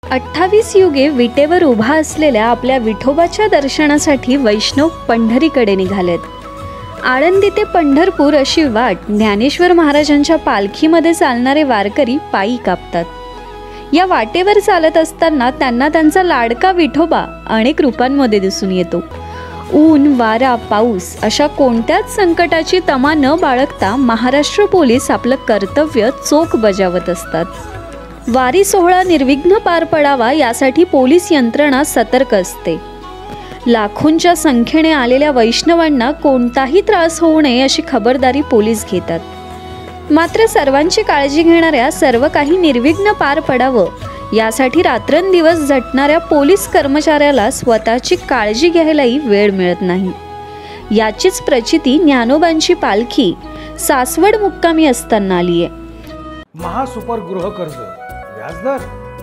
28 युगे विटेवर उभा असलेल्या आपल्या विठोबाच्या दर्शनासाठी वैष्णव पंढरीकडे निघालेत. आळंदी ते पंढरपूर अशी वाट ज्ञानेश्वर महाराजांच्या पालखीमध्ये चालणारे वारकरी पायी कापतात. या वाटेवर चालत असताना त्यांना त्यांचा लाडका विठोबा अनेक रूपांमध्ये दिसून येतो. ऊन, वारा, पाऊस अशा कोणत्याच संकटाची तमा न बाळगता महाराष्ट्र पोलीस आपलं कर्तव्य चोख बजावत असतात. वारी सोहळा निर्विघ्न पार पडावा यासाठी पोलीस यंत्रणा सतर्क असते. लाखोंच्या संख्येने आलेल्या वैष्णवांना कोणताही त्रास होऊ नये अशी खबरदारी पोलीस घेतात. मात्र सर्वांची काळजी घेणाऱ्या सर्व काही निर्विघ्न पार पडावं यासाठी रात्रंदिवस झटणाऱ्या पोलीस कर्मचाऱ्याला स्वतःची काळजी घ्यायलाही वेळ मिळत नाही. याचीच प्रचिती ज्ञानोबांची पालखी सासवड मुक्कामी असताना आली आहे. महासुपर गृह कर्ज व्याजदर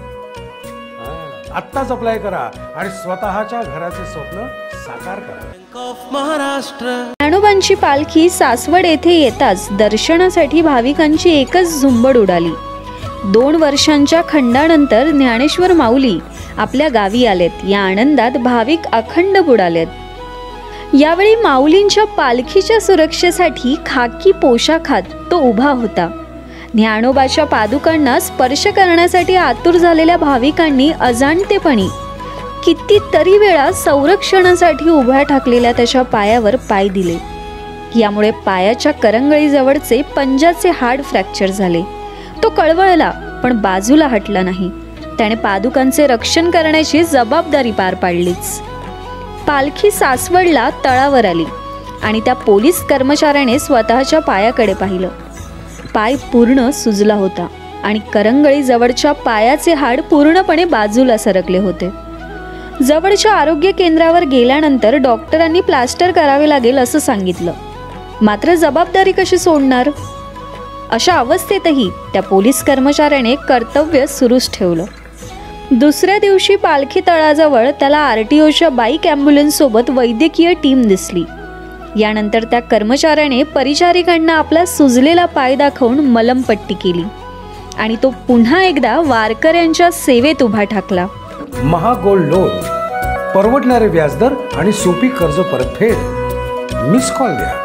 आत्ताच अप्लाय करा आणि स्वतःच्या घराचे स्वप्न साकार करा. Bank of Maharashtra. ज्ञानोबांची पालखी सासवड येथे येताच दर्शनासाठी भाविकांची एकच झुंबड उडाली. 2 वर्षांच्या खंडानंतर ज्ञानेश्वर माऊली आपल्या गावी आलेत. या आनंदात भाविक अखंड बुडालेत. यावेळी माऊलींच्या पालखीच्या सुरक्षेसाठी खाकी पोशाखात तो उभा होता. ज्ञानोबाच्या पादुकांना स्पर्श करण्यासाठी आतुर झालेल्या भाविकांनी अजाणतेपणी कितीतरी वेळा संरक्षणासाठी उभ्या ठाकलेल्या त्याच्या पायावर पाय दिले. यामुळे पायाच्या करंगळीजवळचे पंजाचे हाड फ्रॅक्चर झाले. तो कळवळला पण बाजूला हटला नाही. त्याने पादुकांचे रक्षण करण्याची जबाबदारी पार पाडलीच. पालखी सासवडला तळावर आली आणि त्या पोलीस कर्मचाऱ्याने स्वतःच्या पायाकडे पाहिलं. पाय पूर्ण सुजला होता आणि करंगळी जवळच्या पायाचे हाड पूर्णपणे बाजूला सरकले होते. जवळच्या आरोग्य केंद्रावर गेल्यानंतर डॉक्टरांनी प्लास्टर करावे लागेल असं सांगितलं. मात्र जबाबदारी कशी सोडणार? अशा अवस्थेतही त्या पोलीस कर्मचाऱ्याने कर्तव्य सुरूच ठेवलं. दुसऱ्या दिवशी पालखी तळाजवळ त्याला RTOच्या बाईक ॲम्ब्युलन्ससोबत वैद्यकीय टीम दिसली. यानंतर त्या कर्मचाऱ्याने परिचारिकांना आपला सुजलेला पाय दाखवून मलमपट्टी केली आणि तो पुन्हा एकदा वारकऱ्यांच्या सेवेत उभा ठाकला. महागोल्ड लोन, परवडणारे व्याजदर आणि सोपी कर्ज परतफेड. मिस कॉल द्या.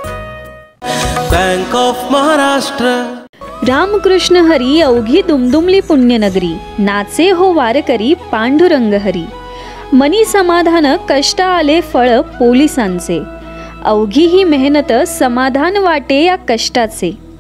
Bank of Maharashtra. रामकृष्ण हरी अवघी दुमदुमली पुण्यनगरी, नाचे हो वारकरी पांडुरंग हरी. मनी समाधान कष्ट आले फळ पोलिसांचे, अवघी ही मेहनत समाधान वाटे या कष्टाचे.